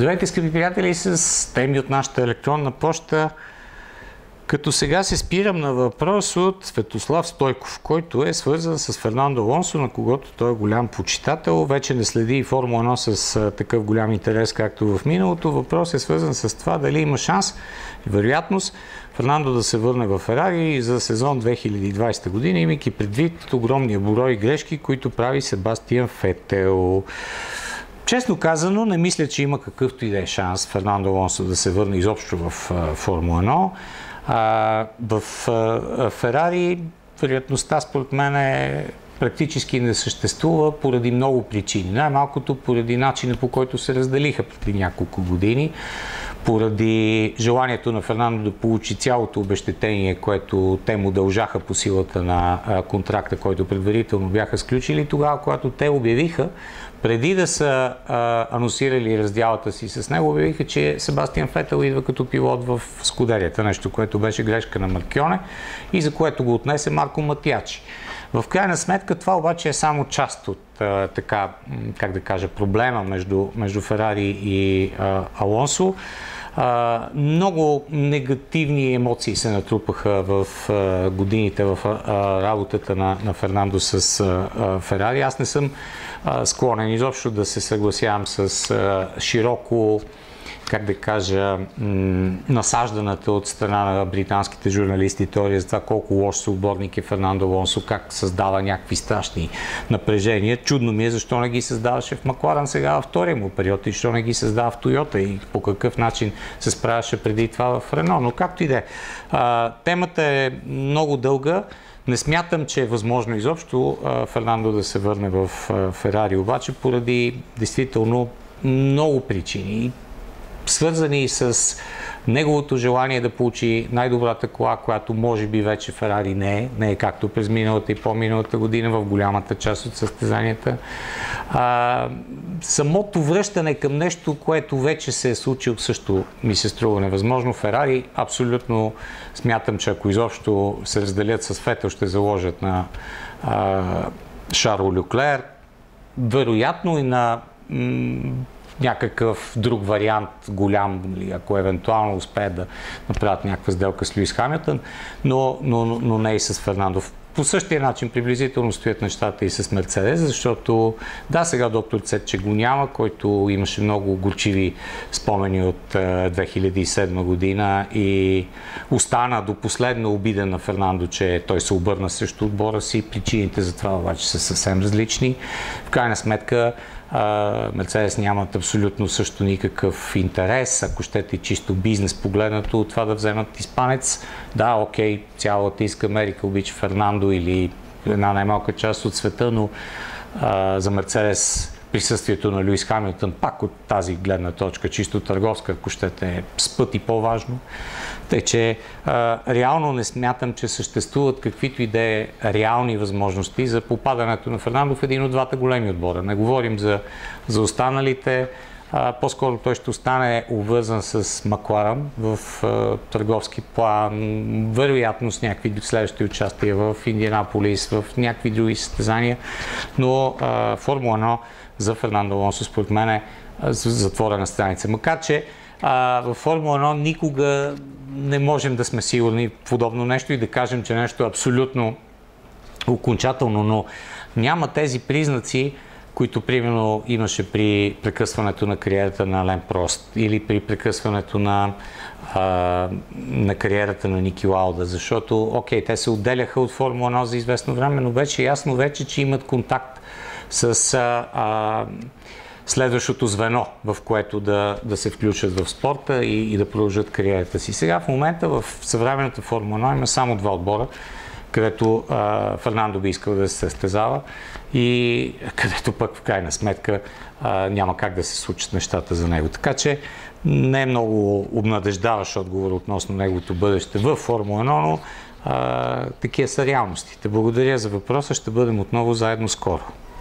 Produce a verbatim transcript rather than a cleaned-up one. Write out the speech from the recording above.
Здравейте, скъпи приятели, с теми от нашата електронна поща. Като сега се спирам на въпрос от Светослав Стойков, който е свързан с Фернандо Алонсо, на когото той е голям почитател. Вече не следи и Формула едно с такъв голям интерес, както в миналото. Въпрос е свързан с това дали има шанс и вероятност Фернандо да се върне в Ферари за сезон две хиляди и двадесета година, имайки предвид огромния брой грешки, които прави Себастиан Фетел. Честно казано, не мисля, че има какъвто и да е шанс Фернандо Алонсо да се върне изобщо в Формула едно. А, в а, Ферари вероятността според мен е практически не съществува поради много причини. Най-малкото поради начина, по който се разделиха преди няколко години, поради желанието на Фернандо да получи цялото обезщетение, което те му дължаха по силата на а, контракта, който предварително бяха сключили тогава, когато те обявиха, преди да са а, анонсирали раздялата си с него, обявиха, че Себастиан Фетел идва като пилот в скудерията, нещо, което беше грешка на Маркионе и за което го отнесе Марко Матиачи. В крайна сметка това обаче е само част от а, така, как да кажа, проблема между, между Ферари и а, Алонсо. А, много негативни емоции се натрупаха в а, годините в а, работата на, на Фернандо с а, а, Ферари. Аз не съм а, склонен изобщо да се съгласявам с а, широко, как да кажа, насажданата от страна на британските журналисти теория за това колко лош съотборник е Фернандо Алонсо, как създава някакви страшни напрежения. Чудно ми е защо не ги създаваше в Макларен сега във втория му период и защо не ги създава в Тойота и по какъв начин се справяше преди това в Рено. Но както и да е. Темата е много дълга. Не смятам, че е възможно изобщо а, Фернандо да се върне в а, Ферари, обаче поради действително много причини, свързани с неговото желание да получи най-добрата кола, която може би вече Ферари не е, не е както през миналата и по-миналата година в голямата част от състезанията. А, самото връщане към нещо, което вече се е случило, също ми се струва невъзможно. Ферари абсолютно смятам, че ако изобщо се разделят с Фетел, ще заложат на а, Шарло Леклер, вероятно и на някакъв друг вариант, голям, ако евентуално успеят да направят някаква сделка с Луис Хамилтън, но, но, но не и с Фернандо. По същия начин приблизително стоят нещата и с Мерцедес, защото да, сега доктор Цетче го няма, който имаше много горчиви спомени от две хиляди и седма година и остана до последно обиден на Фернандо, че той се обърна срещу отбора си. Причините за това обаче са съвсем различни. В крайна сметка Мерцедес нямат абсолютно също никакъв интерес, ако щете чисто бизнес погледнато, от това да вземат испанец. Да, окей, цяла Латинска Америка обича Фернандо или една най-малка част от света, но а, за Мерцедес присъствието на Луис Хамилтън, пак от тази гледна точка, чисто търговска, ако щете, е с пъти по-важно. Тъй, че а, реално не смятам, че съществуват каквито и да е реални възможности за попадането на Фернандо в един от двата големи отбора. Не говорим за, за останалите. А, по-скоро той ще остане обвързан с Макларен в а, търговски план, вероятно с някакви следващи участия в Индианаполис, в някакви други състезания, но а, Формула едно за Фернандо Алонсо според мен е затворена страница. Макар че а, в Формула едно никога не можем да сме сигурни в подобно нещо и да кажем, че нещо е абсолютно окончателно, но няма тези признаци, които примерно имаше при прекъсването на кариерата на Ален Прост или при прекъсването на, а, на кариерата на Ники Лауда, защото, окей, те се отделяха от Формула едно за известно време, но беше ясно вече, че имат контакт с а, а, следващото звено, в което да, да се включат в спорта и, и да продължат кариерата си. Сега в момента в съвременната Формула едно има само два отбора, където а, Фернандо би искал да се състезава и където пък в крайна сметка а, няма как да се случат нещата за него. Така че не е много обнадеждаващ отговор относно неговото бъдеще в Формула едно, но а, такива са реалностите. Благодаря за въпроса, ще бъдем отново заедно скоро.